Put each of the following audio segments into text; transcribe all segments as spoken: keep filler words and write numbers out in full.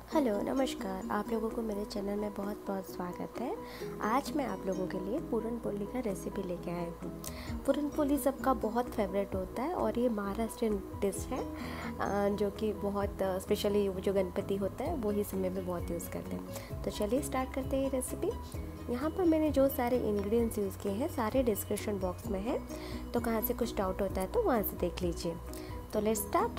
Hello नमस्कार। आप लोगों को मेरे चैनल में बहुत बहुत स्वागत है। आज मैं आप लोगों के लिए पूरन पोली का रेसिपी लेके आई हूँ। पूरन पोली सबका बहुत फेवरेट होता है और ये महाराष्ट्रियन डिश है अ, जो कि बहुत स्पेशली जो गणपति होता है वो ही समय में बहुत यूज़ करते हैं। तो चलिए स्टार्ट करते हैं ये रेसिपी। यहाँ पर मैंने जो सारे इंग्रेडिएंट्स यूज़ किए हैं सारे डिस्क्रिप्शन बॉक्स में है, तो कहाँ से कुछ डाउट होता है तो वहाँ से देख लीजिए। तो लेट्स स्टार्ट।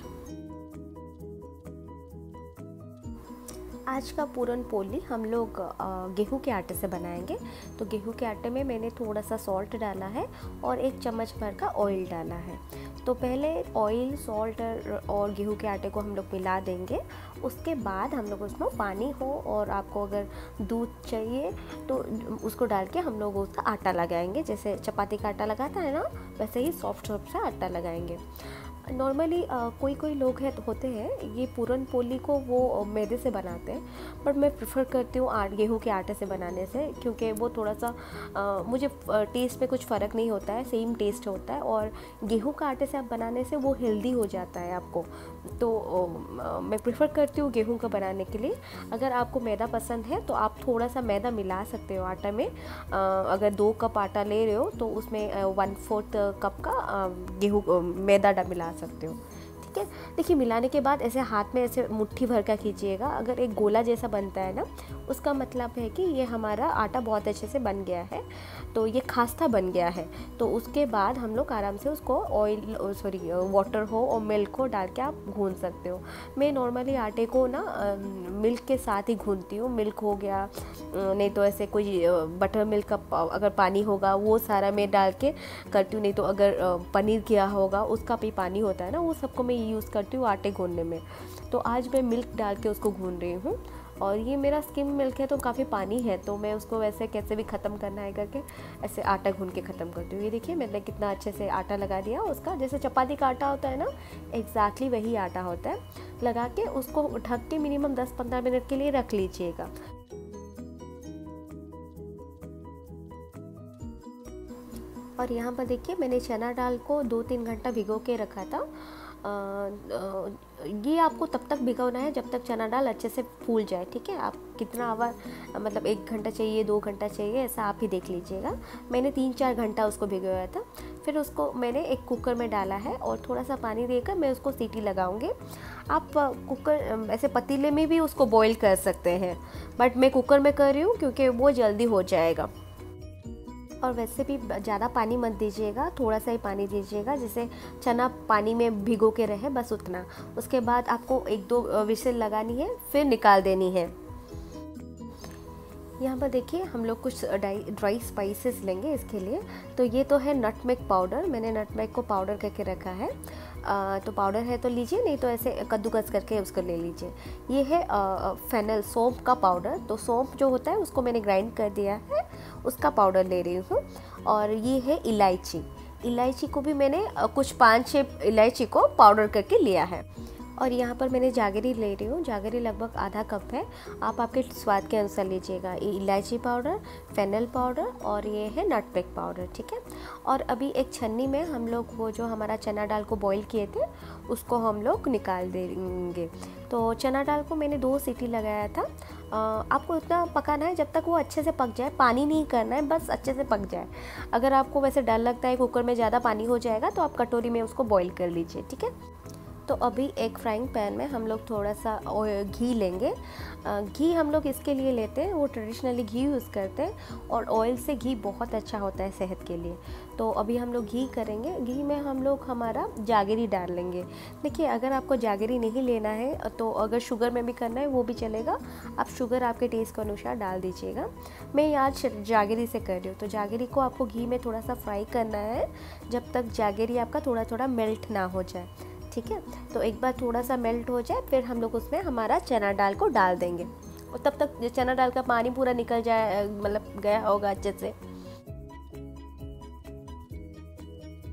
आज का पूरन पोली हम लोग गेहूं के आटे से बनाएंगे। तो गेहूं के आटे में मैंने थोड़ा सा सॉल्ट डाला है और एक चम्मच भर का ऑयल डाला है। तो पहले ऑयल, सॉल्ट और गेहूं के आटे को हम लोग मिला देंगे। उसके बाद हम लोग उसमें पानी हो और आपको अगर दूध चाहिए तो उसको डाल के हम लोग उसका आटा लगाएंगे। जैसे चपाती का आटा लगाता है ना, वैसे ही सॉफ्ट सॉफ्ट सा आटा लगाएंगे। नॉर्मली कोई कोई लोग है होते हैं ये पूरन पोली को वो मैदे से बनाते हैं, बट मैं प्रेफर करती हूँ आट गेहूँ के आटे से बनाने से, क्योंकि वो थोड़ा सा आ, मुझे टेस्ट में कुछ फ़र्क नहीं होता है, सेम टेस्ट होता है। और गेहूँ का आटे से आप बनाने से वो हेल्दी हो जाता है आपको। तो आ, मैं प्रेफर करती हूँ गेहूँ का बनाने के लिए। अगर आपको मैदा पसंद है तो आप थोड़ा सा मैदा मिला सकते हो आटा में। आ, अगर दो कप आटा ले रहे हो तो उसमें वन फोर्थ कप का गेहूँ मैदा मिला सकते हो। ठीक है, देखिए मिलाने के बाद ऐसे हाथ में ऐसे मुट्ठी भर का खींचिएगा। अगर एक गोला जैसा बनता है ना, उसका मतलब है कि ये हमारा आटा बहुत अच्छे से बन गया है, तो ये खास्ता बन गया है। तो उसके बाद हम लोग आराम से उसको ऑयल सॉरी वाटर हो और मिल्क को डाल के आप गूंद सकते हो। मैं नॉर्मली आटे को ना मिल्क के साथ ही गूंदती हूँ। मिल्क हो गया, नहीं तो ऐसे कोई बटर मिल्क का अगर पानी होगा वो सारा मैं डाल के करती हूँ, नहीं तो अगर पनीर किया होगा उसका भी पानी होता है ना, वो सबको मैं यूज़ करती हूँ आटे गूंदने में। तो आज मैं मिल्क डाल के उसको गूंद रही हूँ। और ये मेरा स्किम मिल्क है तो काफ़ी पानी है, तो मैं उसको वैसे कैसे भी ख़त्म करना है करके ऐसे आटा गूंद के ख़त्म करती हूँ। ये देखिए मैंने कितना अच्छे से आटा लगा दिया उसका, जैसे चपाती का आटा होता है ना, एग्जैक्टली वही आटा होता है। लगा के उसको ढक के मिनिमम दस पंद्रह मिनट के लिए रख लीजिएगा। और यहाँ पर देखिए मैंने चना दाल को दो तीन घंटा भिगो के रखा था। आ, आ, ये आपको तब तक भिगोना है जब तक चना दाल अच्छे से फूल जाए। ठीक है, आप कितना आवर मतलब एक घंटा चाहिए, दो घंटा चाहिए, ऐसा आप ही देख लीजिएगा। मैंने तीन चार घंटा उसको भिगोया था। फिर उसको मैंने एक कुकर में डाला है और थोड़ा सा पानी देकर मैं उसको सीटी लगाऊंगी। आप कुकर ऐसे पतीले में भी उसको बॉईल कर सकते हैं, बट मैं कुकर में कर रही हूँ क्योंकि वो जल्दी हो जाएगा। और वैसे भी ज़्यादा पानी मत दीजिएगा, थोड़ा सा ही पानी दीजिएगा, जिससे चना पानी में भिगो के रहे, बस उतना। उसके बाद आपको एक दो विसल लगानी है, फिर निकाल देनी है। यहाँ पर देखिए हम लोग कुछ ड्राई ड्राई स्पाइसेस लेंगे इसके लिए। तो ये तो है नटमेग पाउडर, मैंने नटमेग को पाउडर करके रखा है। आ, तो पाउडर है तो लीजिए, नहीं तो ऐसे कद्दूकस करके उसको ले लीजिए। ये है फेनल सौंफ का पाउडर। तो सौंफ जो होता है उसको मैंने ग्राइंड कर दिया है, उसका पाउडर ले रही हूँ। और ये है इलायची। इलायची को भी मैंने कुछ पाँच छः इलायची को पाउडर करके लिया है। और यहाँ पर मैंने जागरी ले रही हूँ, जागरी लगभग आधा कप है, आप आपके स्वाद के अनुसार लीजिएगा। ये इलायची पाउडर, फेनल पाउडर और ये है नटमेग पाउडर। ठीक है, और अभी एक छन्नी में हम लोग वो जो हमारा चना दाल को बॉईल किए थे उसको हम लोग निकाल देंगे। तो चना दाल को मैंने दो सीटी लगाया था। आ, आपको इतना पकाना है जब तक वो अच्छे से पक जाए, पानी नहीं करना है, बस अच्छे से पक जाए। अगर आपको वैसे डर लगता है कुकर में ज़्यादा पानी हो जाएगा तो आप कटोरी में उसको बॉईल कर लीजिए। ठीक है, तो अभी एक फ्राइंग पैन में हम लोग थोड़ा सा घी लेंगे। घी हम लोग इसके लिए लेते हैं, वो ट्रेडिशनली घी यूज़ करते हैं और ऑयल से घी बहुत अच्छा होता है सेहत के लिए। तो अभी हम लोग घी करेंगे। घी में हम लोग हमारा जागरी डाल लेंगे। देखिए अगर आपको जागरी नहीं लेना है तो अगर शुगर में भी करना है वो भी चलेगा, आप शुगर आपके टेस्ट के अनुसार डाल दीजिएगा। मैं आज जागरी से कर रही हूँ। तो जागरी को आपको घी में थोड़ा सा फ्राई करना है जब तक जागरी आपका थोड़ा थोड़ा मेल्ट ना हो जाए। ठीक है, तो एक बार थोड़ा सा मेल्ट हो जाए फिर हम लोग उसमें हमारा चना दाल को डाल देंगे और तब तक चना दाल का पानी पूरा निकल जाए, मतलब गया होगा अच्छे से।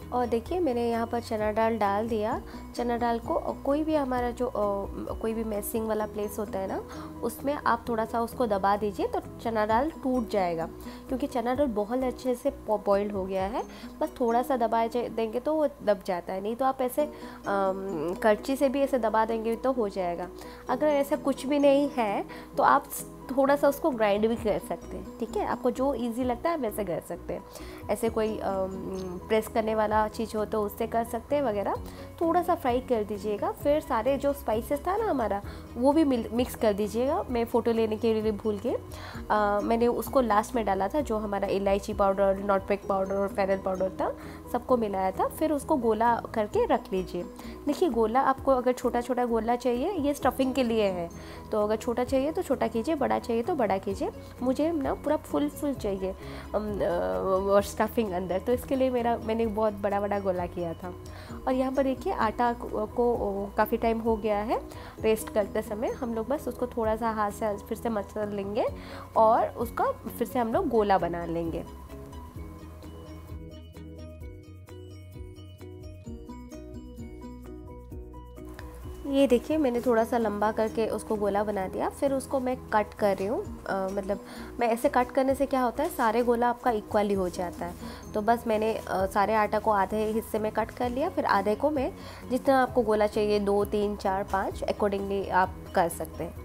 और देखिए मैंने यहाँ पर चना दाल डाल दिया। चना दाल को कोई भी हमारा जो कोई भी मैसिंग वाला प्लेस होता है ना, उसमें आप थोड़ा सा उसको दबा दीजिए तो चना दाल टूट जाएगा, क्योंकि चना दाल बहुत अच्छे से बॉइल्ड हो गया है। बस थोड़ा सा दबा देंगे तो वो दब जाता है, नहीं तो आप ऐसे करछी से भी ऐसे दबा देंगे तो हो जाएगा। अगर ऐसा कुछ भी नहीं है तो आप थोड़ा सा उसको ग्राइंड भी कर सकते हैं, ठीक है। आपको जो इजी लगता है वैसे कर सकते हैं। ऐसे कोई प्रेस करने वाला चीज़ हो तो उससे कर सकते हैं वगैरह। थोड़ा सा फ्राई कर दीजिएगा, फिर सारे जो स्पाइसेस था ना हमारा वो भी मिक्स कर दीजिएगा। मैं फ़ोटो लेने के लिए भूल गई, मैंने उसको लास्ट में डाला था। जो हमारा इलायची पाउडर, नॉटपेक पाउडर और फेरल पाउडर था, सबको मिलाया था। फिर उसको गोला करके रख लीजिए। देखिए गोला आपको अगर छोटा छोटा गोला चाहिए, ये स्टफिंग के लिए है, तो अगर छोटा चाहिए तो छोटा कीजिए, बड़ा चाहिए तो बड़ा कीजिए। मुझे ना पूरा फुल फुल चाहिए और स्टफिंग अंदर, तो इसके लिए मेरा मैंने बहुत बड़ा बड़ा गोला किया था। और यहाँ पर देखिए आटा को काफ़ी टाइम हो गया है रेस्ट करते समय। हम लोग बस उसको थोड़ा सा हाथ से फिर से मसल लेंगे और उसका फिर से हम लोग गोला बना लेंगे। ये देखिए मैंने थोड़ा सा लंबा करके उसको गोला बना दिया। फिर उसको मैं कट कर रही हूँ, मतलब मैं ऐसे कट करने से क्या होता है, सारे गोला आपका इक्वली हो जाता है। तो बस मैंने आ, सारे आटा को आधे हिस्से में कट कर लिया। फिर आधे को मैं, जितना आपको गोला चाहिए, दो तीन चार पाँच, अकॉर्डिंगली आप कर सकते हैं।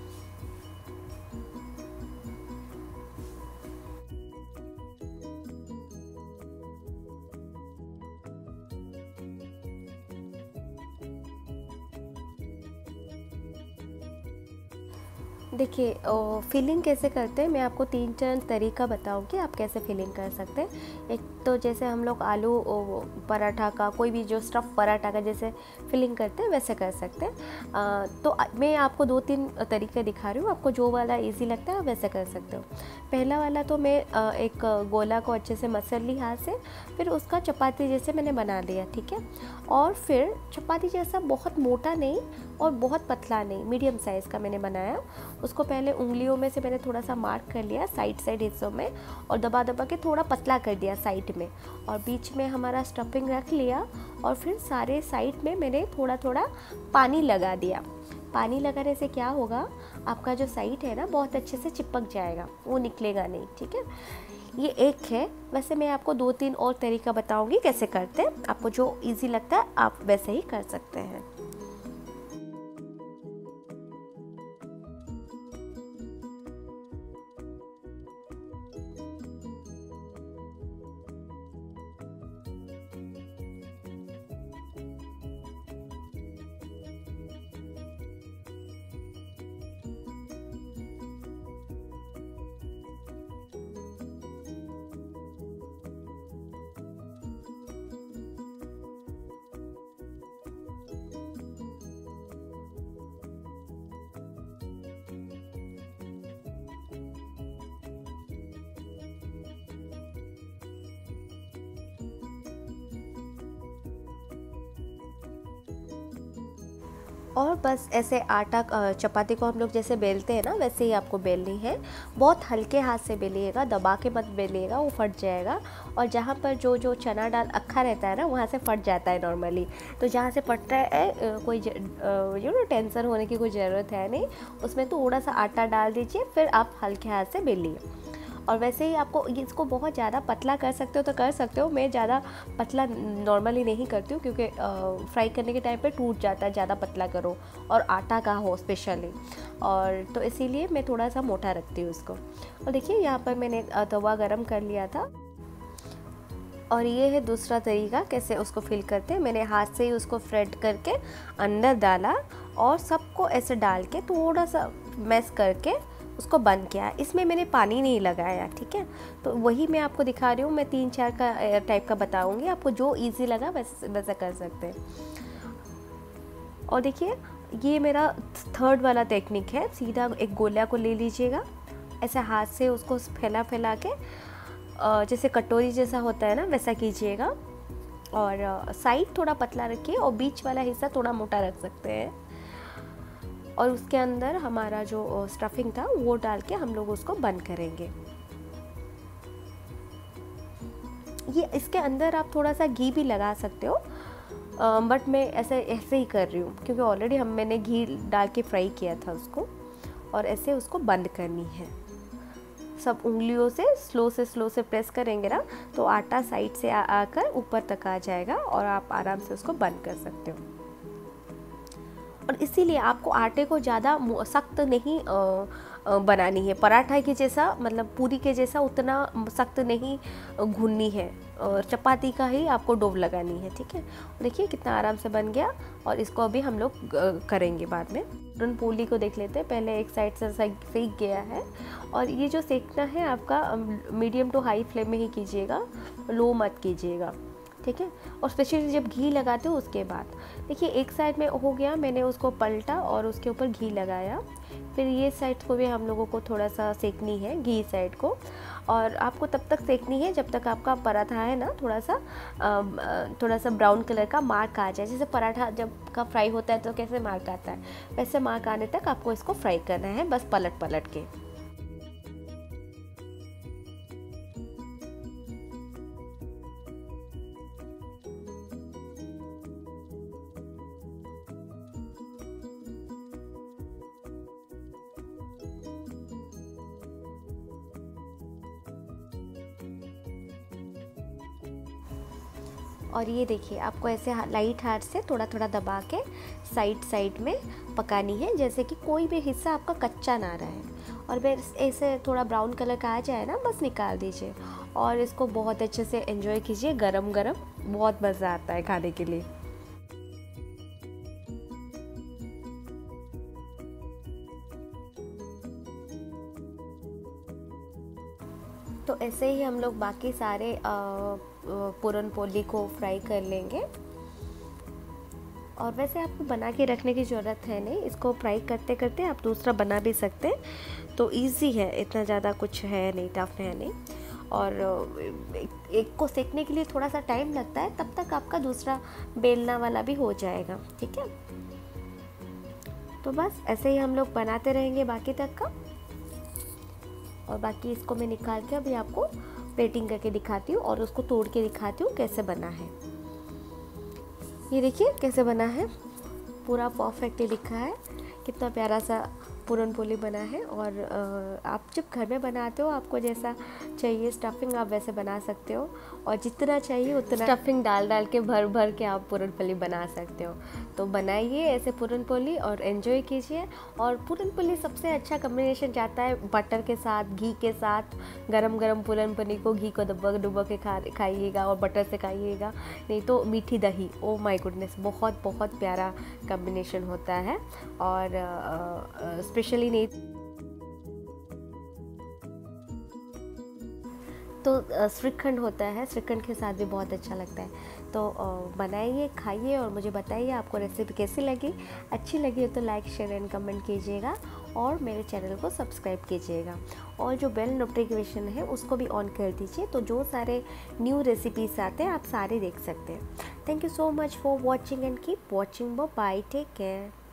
देखिए फिलिंग कैसे करते हैं, मैं आपको तीन चार तरीका बताऊंगी आप कैसे फिलिंग कर सकते हैं। एक तो जैसे हम लोग आलू पराठा का, कोई भी जो स्टफ़ पराठा का जैसे फिलिंग करते हैं वैसे कर सकते हैं। तो मैं आपको दो तीन तरीके दिखा रही हूँ, आपको जो वाला इजी लगता है आप वैसे कर सकते हो। पहला वाला तो मैं एक गोला को अच्छे से मसल ली हाथ से, फिर उसका चपाती जैसे मैंने बना लिया, ठीक है। और फिर चपाती जैसा बहुत मोटा नहीं और बहुत पतला नहीं, मीडियम साइज़ का मैंने बनाया। उसको पहले उंगलियों में से मैंने थोड़ा सा मार्क कर लिया साइड साइड हिस्सों में, और दबा दबा के थोड़ा पतला कर दिया साइड में, और बीच में हमारा स्टफिंग रख लिया। और फिर सारे साइड में मैंने थोड़ा थोड़ा पानी लगा दिया। पानी लगाने से क्या होगा, आपका जो साइड है ना बहुत अच्छे से चिपक जाएगा, वो निकलेगा नहीं, ठीक है। ये एक है। वैसे मैं आपको दो तीन और तरीका बताऊंगी कैसे करते हैं, आपको जो इजी लगता है आप वैसे ही कर सकते हैं। और बस ऐसे आटा चपाती को हम लोग जैसे बेलते हैं ना, वैसे ही आपको बेलनी है। बहुत हल्के हाथ से बेलिएगा, दबा के मत बेलिएगा, वो फट जाएगा। और जहाँ पर जो जो चना दाल अक्खा रहता है ना, वहाँ से फट जाता है नॉर्मली। तो जहाँ से फटता है कोई यू नो टेंशन होने की कोई ज़रूरत है नहीं। उसमें थोड़ा सा आटा डाल दीजिए, फिर आप हल्के हाथ से बेलिए। और वैसे ही आपको इसको बहुत ज़्यादा पतला कर सकते हो तो कर सकते हो। मैं ज़्यादा पतला नॉर्मली नहीं करती हूँ, क्योंकि फ्राई करने के टाइम पे टूट जाता है, ज़्यादा पतला करो और आटा का हो स्पेशली, और तो इसीलिए मैं थोड़ा सा मोटा रखती हूँ उसको। और देखिए यहाँ पर मैंने तवा गरम कर लिया था। और ये है दूसरा तरीका कैसे उसको फिल करते हैं। मैंने हाथ से ही उसको फ्रेड करके अंदर डाला और सबको ऐसे डाल के थोड़ा सा मैश करके उसको बंद किया। इसमें मैंने पानी नहीं लगाया, ठीक है। तो वही मैं आपको दिखा रही हूँ। मैं तीन चार का टाइप का बताऊँगी, आपको जो इजी लगा वैसे वैसा कर सकते हैं। और देखिए ये मेरा थर्ड वाला टेक्निक है। सीधा एक गोला को ले लीजिएगा, ऐसे हाथ से उसको फैला फैला के जैसे कटोरी जैसा होता है ना, वैसा कीजिएगा। और साइड थोड़ा पतला रखिए और बीच वाला हिस्सा थोड़ा मोटा रख सकते हैं। और उसके अंदर हमारा जो स्टफिंग था वो डाल के हम लोग उसको बंद करेंगे। ये इसके अंदर आप थोड़ा सा घी भी लगा सकते हो, बट मैं ऐसे ऐसे ही कर रही हूँ क्योंकि ऑलरेडी हम मैंने घी डाल के फ्राई किया था उसको। और ऐसे उसको बंद करनी है, सब उंगलियों से स्लो से स्लो से प्रेस करेंगे ना तो आटा साइड से आ आकर ऊपर तक आ जाएगा और आप आराम से उसको बंद कर सकते हो। और इसीलिए आपको आटे को ज़्यादा सख्त नहीं बनानी है, पराठा के जैसा मतलब पूरी के जैसा उतना सख्त नहीं गूंदनी है, और चपाती का ही आपको डोव लगानी है। ठीक है, देखिए कितना आराम से बन गया। और इसको अभी हम लोग करेंगे बाद में। पूरन पोली को देख लेते हैं, पहले एक साइड से सेक गया है। और ये जो सेकना है आपका मीडियम टू हाई फ्लेम में ही कीजिएगा, लो मत कीजिएगा। ठीक है, और स्पेशली जब घी लगाते हो उसके बाद। देखिए एक साइड में हो गया, मैंने उसको पलटा और उसके ऊपर घी लगाया। फिर ये साइड को भी हम लोगों को थोड़ा सा सेकनी है, घी साइड को। और आपको तब तक सेकनी है जब तक आपका पराठा है ना थोड़ा सा थोड़ा सा ब्राउन कलर का मार्क आ जाए। जैसे पराठा जब का फ्राई होता है तो कैसे मार्क आता है, वैसे मार्क आने तक आपको इसको फ्राई करना है, बस पलट पलट के। और ये देखिए आपको ऐसे लाइट हाथ से थोड़ा थोड़ा दबा के साइड साइड में पकानी है, जैसे कि कोई भी हिस्सा आपका कच्चा ना रहे। और फिर ऐसे थोड़ा ब्राउन कलर का आ जाए ना, बस निकाल दीजिए और इसको बहुत अच्छे से एंजॉय कीजिए। गरम गरम बहुत मज़ा आता है खाने के लिए। तो ऐसे ही हम लोग बाकी सारे पूरन पोली को फ्राई कर लेंगे। और वैसे आपको बना के रखने की ज़रूरत है नहीं, इसको फ्राई करते करते आप दूसरा बना भी सकते हैं। तो इजी है, इतना ज़्यादा कुछ है नहीं, टफ है नहीं। और एक को सेकने के लिए थोड़ा सा टाइम लगता है, तब तक आपका दूसरा बेलना वाला भी हो जाएगा। ठीक है, तो बस ऐसे ही हम लोग बनाते रहेंगे बाकी तक का। और बाकी इसको मैं निकाल के अभी आपको प्लेटिंग करके दिखाती हूँ और उसको तोड़ के दिखाती हूँ कैसे बना है। ये देखिए कैसे बना है, पूरा परफेक्टली दिखा है, कितना प्यारा सा पूरन पोली बना है। और आप जब घर में बनाते हो, आपको जैसा चाहिए स्टफिंग आप वैसे बना सकते हो, और जितना चाहिए उतना स्टफिंग डाल डाल के भर भर के आप पूरन पोली बना सकते हो। तो बनाइए ऐसे पूरन पोली और एंजॉय कीजिए। और पूरन पोली सबसे अच्छा कॉम्बिनेशन जाता है बटर के साथ, घी के साथ। गरम गरम पूरन पोली को घी को डुबा डुबा के खा खाइएगा और बटर से खाइएगा, नहीं तो मीठी दही। ओ माय गुडनेस, बहुत बहुत प्यारा कॉम्बिनेशन होता है। और स्पेशली नहीं तो श्रीखंड होता है, श्रीखंड के साथ भी बहुत अच्छा लगता है। तो बनाइए, खाइए और मुझे बताइए आपको रेसिपी कैसी लगी। अच्छी लगी हो तो लाइक शेयर एंड कमेंट कीजिएगा और मेरे चैनल को सब्सक्राइब कीजिएगा। और जो बेल नोटिफिकेशन है उसको भी ऑन कर दीजिए, तो जो सारे न्यू रेसिपीज आते हैं आप सारे देख सकते हैं। Thank you so much for watching and keep watching. Bye, take care.